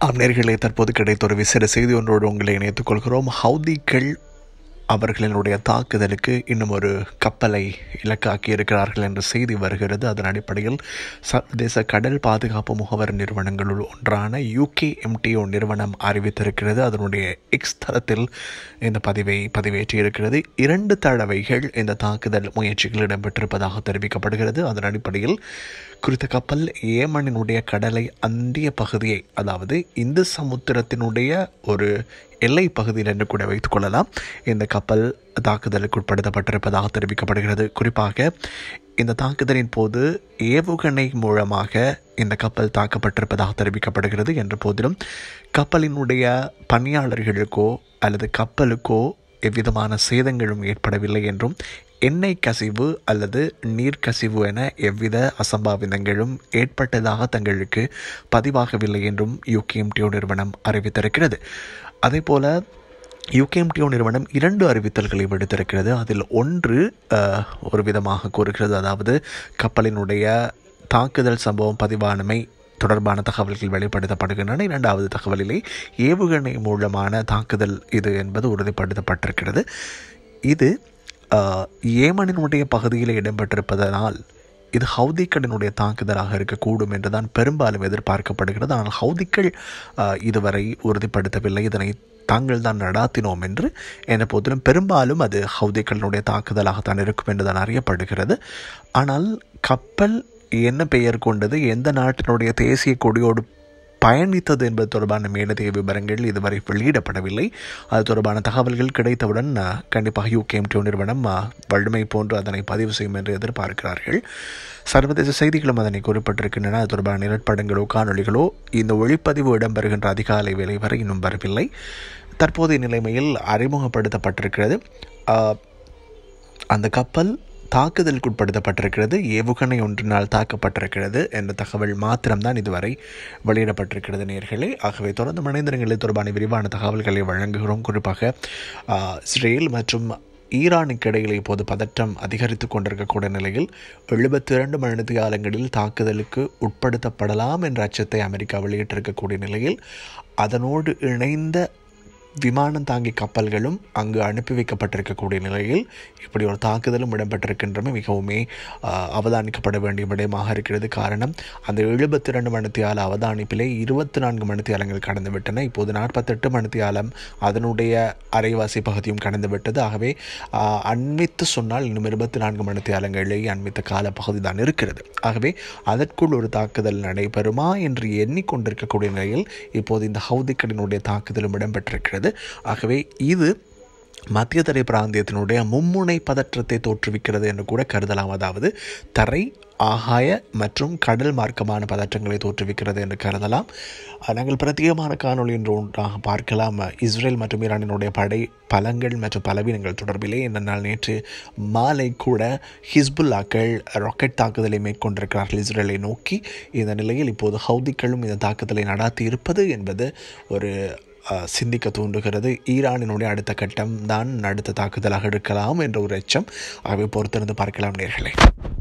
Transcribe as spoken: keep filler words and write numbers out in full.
ஆம் நேயர்களே, தற்போது கிடைத்த ஒரு விசேட செய்தி ஒன்றோடு உங்களை இணைத்துக் கொள்கிறோம். ஹவுதிகள் அவர்களினுடைய தாக்குதலுக்கு இன்னும் ஒரு கப்பலை இலக்காக்கி இருக்கிறார்கள் என்ற செய்தி வருகிறது. அதன் அடிப்படையில் சர்வதேச கடல் பாதுகாப்பு முகவர் நிறுவனங்களுள் ஒன்றான யூகேஎம்டிஓ நிறுவனம் அறிவித்திருக்கிறது. அதனுடைய எக்ஸ் தளத்தில் இந்த பதிவை பதிவேற்றியிருக்கிறது. இரண்டு தடவைகள் இந்த தாக்குதல் முயற்சிகள் இடம்பெற்றிருப்பதாக தெரிவிக்கப்படுகிறது. அதன் அடிப்படையில் குறித்த கப்பல் ஏமனினுடைய கடலை அந்திய பகுதியை, அதாவது இந்து சமுத்திரத்தினுடைய ஒரு எல்லை பகுதியில் என்று கூட வைத்துக் கொள்ளலாம், இந்த கப்பல் தாக்குதலுக்கு உட்படுத்தப்பட்டிருப்பதாக தெரிவிக்கப்படுகிறது. குறிப்பாக இந்த தாக்குதலின் போது ஏவுகணை மூலமாக இந்த கப்பல் தாக்கப்பட்டிருப்பதாக தெரிவிக்கப்படுகிறது. என்ற போதிலும் கப்பலினுடைய பணியாளர்களுக்கோ அல்லது கப்பலுக்கோ எவ்விதமான சேதங்களும் ஏற்படவில்லை என்றும், எண்ணெய் கசிவு அல்லது நீர்க்கசிவு என எவ்வித அசம்பாவிதங்களும் ஏற்பட்டதாக தங்களுக்கு பதிவாகவில்லை என்றும் யூகேஎம்டிஓ நிறுவனம் அறிவித்திருக்கிறது. அதே போல யூகேஎம்டிஓ நிறுவனம் இரண்டு அறிவித்தல்களை விடுத்திருக்கிறது. அதில் ஒன்று ஒரு விதமாக கூறுகிறது, அதாவது கப்பலினுடைய தாக்குதல் சம்பவம் பதிவானமை தொடர்பான தகவல்கள் வெளிப்படுத்தப்படுகின்றன. இரண்டாவது தகவலிலே ஏவுகணை மூலமான தாக்குதல் இது என்பது உறுதிப்படுத்தப்பட்டிருக்கிறது. இது ஏமனினுடைய பகுதியில் இடம்பெற்றிருப்பதனால் இது ஹவுதிகளினுடைய தாக்குதலாக இருக்கக்கூடும் என்றுதான் பெரும்பாலும் எதிர்பார்க்கப்படுகிறது. ஆனால் ஹவுதிகள் இதுவரை உறுதிப்படுத்தவில்லை, இதனை தாங்கள் தான் நடாத்தினோம் என்று. என்ற போதிலும் பெரும்பாலும் அது ஹவுதிகளினுடைய தாக்குதலாகத்தான் இருக்கும் என்றுதான் அறியப்படுகிறது. ஆனால் கப்பல் என்ன பெயர் கொண்டது, எந்த நாட்டினுடைய தேசிய கொடியோடு பயணித்தது என்பது தொடர்பான மேலதிக விவரங்கள் இதுவரை வெளியிடப்படவில்லை. அது தொடர்பான தகவல்கள் கிடைத்தவுடன் கண்டிப்பாக யூகேஎம்டிஓ நிறுவனம் வலிமை போன்று அதனை பதிவு செய்யும் என்று எதிர்பார்க்கிறார்கள். சர்வதேச செய்திகளும் அதனை குறிப்பிட்டிருக்கின்றன. அது தொடர்பான நிலப்படங்களோ காணொலிகளோ இந்த ஒளிப்பதிவு இடம்பெறுகின்ற அதிகாலை வேலை வரை இன்னும் வரவில்லை. தற்போதைய நிலைமையில் அறிமுகப்படுத்தப்பட்டிருக்கிறது. அந்த கப்பல் தாக்குதலுக்கு உட்படுத்தப்பட்டிருக்கிறது, ஏவுகணை ஒன்றினால் தாக்கப்பட்டிருக்கிறது என்ற தகவல் மாத்திரம்தான் இதுவரை வெளியிடப்பட்டிருக்கிறது நேயர்களே. ஆகவே தொடர்ந்து மனிதர்களை தொடர்பான விரிவான தகவல்களை வழங்குகிறோம். குறிப்பாக இஸ்ரேல் மற்றும் ஈரானுக்கு இடையில் இப்போது பதற்றம் அதிகரித்து கொண்டிருக்கக்கூடிய நிலையில் எழுபத்தி இரண்டு மணித்தியாலங்களில் தாக்குதலுக்கு உட்படுத்தப்படலாம் என்ற அச்சத்தை அமெரிக்கா வெளியிட்டிருக்கக்கூடிய நிலையில் அதனோடு இணைந்த விமானம் தாங்கி கப்பல்களும் அங்கு அனுப்பி வைக்கப்பட்டிருக்கக்கூடிய நிலையில் இப்படி ஒரு தாக்குதலும் இடம்பெற்றிருக்கின்றமை மிகவுமே அவதானிக்கப்பட வேண்டிய விடயமாக இருக்கிறது. காரணம், அந்த எழுபத்தி இரண்டு மணித்தியால அவதானிப்பிலே இருபத்தி நான்கு மணித்தியாலங்கள் கடந்துவிட்டன. இப்போது நாற்பத்தெட்டு மணித்தியாலம் அதனுடைய அரைவாசி பகுதியும் கடந்துவிட்டது. ஆகவே அண்மித்து சொன்னால் இன்னும் இருபத்தி நான்கு மணித்தியாலங்களிலேயே அண்மித்த கால பகுதி தான் இருக்கிறது. ஆகவே அதற்குள் ஒரு தாக்குதல் நடைபெறுமா என்று எண்ணிக்கொண்டிருக்கக்கூடிய நிலையில் இப்போது இந்த ஹவுதிகளினுடைய தாக்குதலும் இடம்பெற்றிருக்கிறது. ஆகவே இது மத்திய தரை பிராந்தியத்தினுடைய மும்முனை பதற்றத்தை தோற்றுவிக்கிறது என்று கூட கருதலாம். அதாவது தரை, ஆகாய மற்றும் கடல் மார்க்கமான பதற்றங்களை தோற்றுவிக்கிறது என்று கருதலாம். நாங்கள் பிரத்யேகமான காணொலி என்று ஒன்றாக பார்க்கலாம். இஸ்ரேல் மற்றும் ஈரானினுடைய படை பலங்கள் மற்றும் பலவீனங்கள் தொடர்பிலே இந்த நாள் நேற்று மாலை கூட ஹிஸ்புல்லாக்கள் ராக்கெட் தாக்குதலை மேற்கொண்டிருக்கிறார்கள் இஸ்ரேலை நோக்கி. இந்த நிலையில் இப்போது ஹவுதிகளும் இந்த தாக்குதலை நடாத்தி இருப்பது என்பது ஒரு சிந்திக்க தூண்டுகிறது. ஈரானினுடைய அடுத்த கட்டம் தான் அடுத்த தாக்குதலாக எடுக்கலாம் என்ற ஒரு எச்சம். ஆகவே பொறுத்திருந்து பார்க்கலாம் நேயர்களே.